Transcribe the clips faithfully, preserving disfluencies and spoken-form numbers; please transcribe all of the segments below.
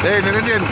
Hey, Nagandyan.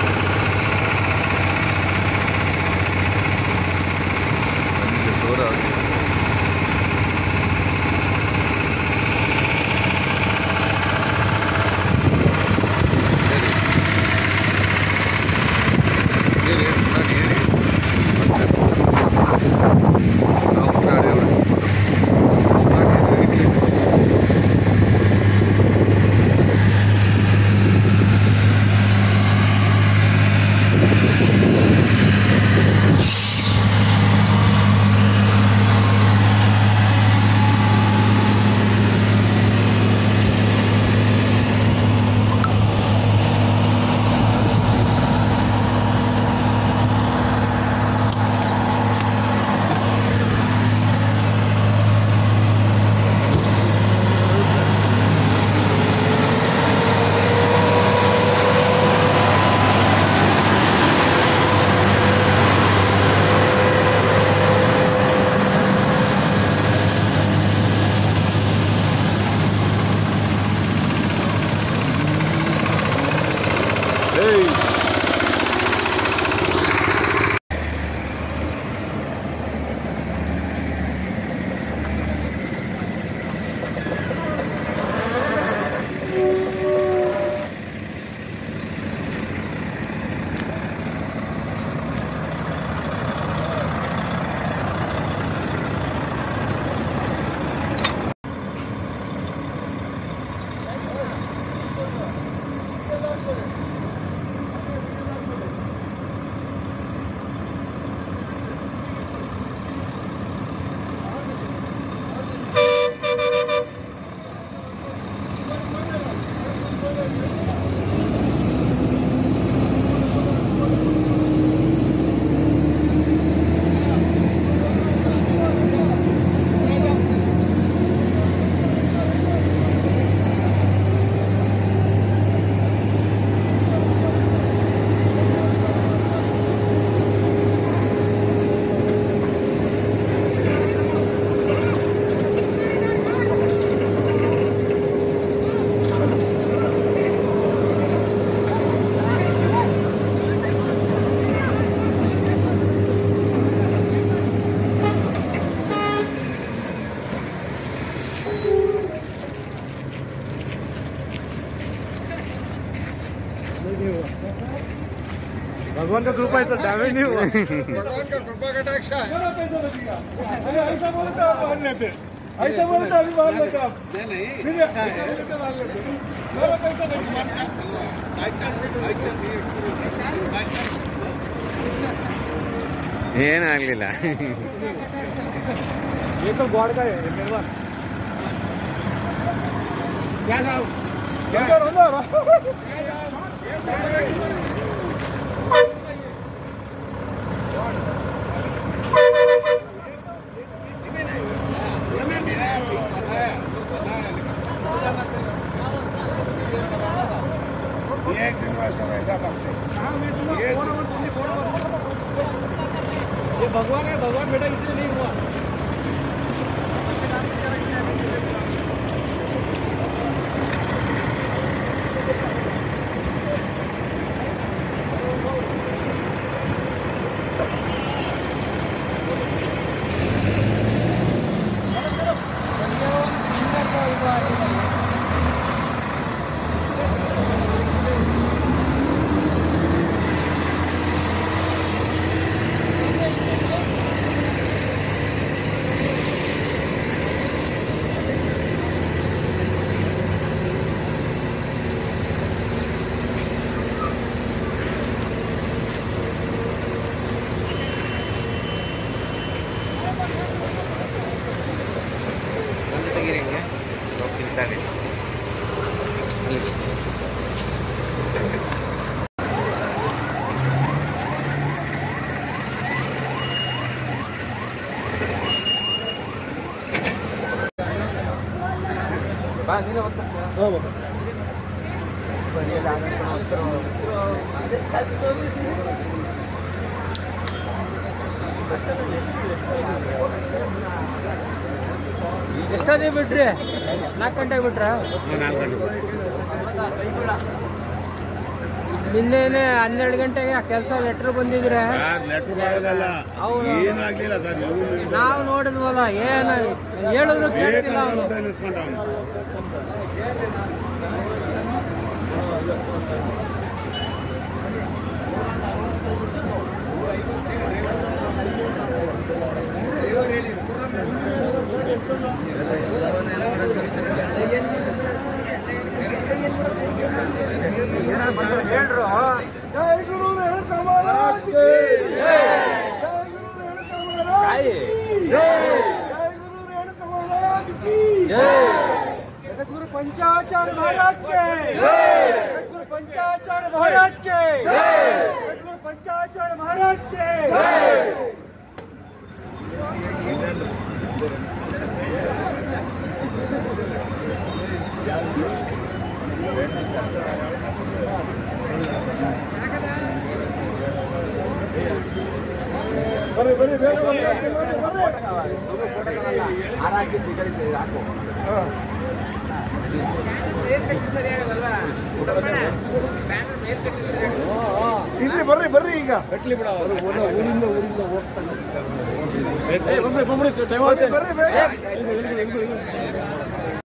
भगवान का कृपा है सर, डैमेज नहीं हुआ। भगवान का कृपा कटाक्ष है। ऐसा बोले तो मान लेते, ऐसा बोले तो अभी मान लेते आप। नहीं नहीं, फिर ऐसा बोले तो मान लेते। मेरा पैसा नहीं ಏನಾಗಲಿಲ್ಲ ये तो गॉड का है मेहरबान। क्या साहब क्या कर रहा है? एक दिन में ऐसा पक्षी ये भगवान है, भगवान बेटा इसलिए नहीं हुआ। ಎಷ್ಟೊತ್ತಿಗೆ ಬಿಟ್ರಿ? ನಾಲ್ಕು ಗಂಟೆಗೆ ಬಿಟ್ರ? ನಾಲ್ಕು ಗಂಟೆ ನಿನ್ನೆನೆ ಹನ್ನೆರಡು ಗಂಟೆಗೆ ಆ ಕೆಲಸ ಲೆಟ್ರ್ ಬಂದಿದ್ರೆ ಏನಾಗ್ಲಿಲ್ಲ ಸರ್. ನಾವು ನೋಡಿದ್ವಲ್ಲ, ಏನು ಹೇಳಿದ್ರು ಕೇಳ್ತಿಲ್ಲ ಅವನು. ಹೇಳ್ರು ಜೈ ಗುರು ರೇಣುಕಾ ಮಹಾರಾಜ್ ಕಿ ಜೈ, ಜೈ ಗುರು ರೇಣುಕಾ ಮಹಾರಾಜ್ ಕಿ ಜೈ, ಜೈ ಗುರು ರೇಣುಕಾ ಮಹಾರಾಜ್ ಕಿ ಜೈ, ಜಗದ್ಗುರು पंचाचार्य महाराज के जय, जगद्गुरु पंचाचार्य महाराज के जय, जगद्गुरु पंचाचार्य महाराज के जय। बरे बरे ಬೇರೆ ಇಲ್ಲಿ ಬರ್ರಿ ಬರ್ರಿ ಈಗ ಕಟ್ಲಿ ಬಿಡ ಊರಿಂದ ಊರಿಂದ ಹೋಗ್ತಾನೆ ಬರ್ರಿ ಬರ್ರಿ